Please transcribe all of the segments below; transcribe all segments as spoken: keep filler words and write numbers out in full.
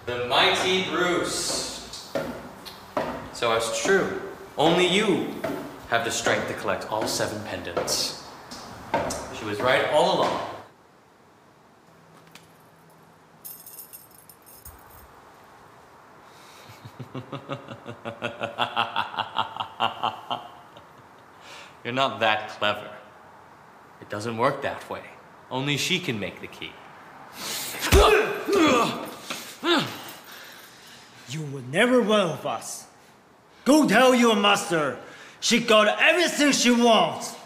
The mighty Bruce. So it's true. Only you have the strength to collect all seven pendants. She was right all along. You're not that clever. It doesn't work that way. Only she can make the key. You were never one of us. Go tell your master. She got everything she wants.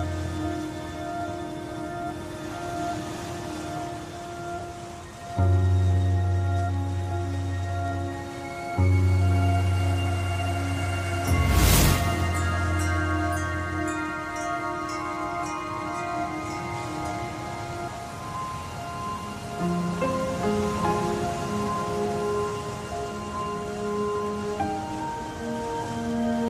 you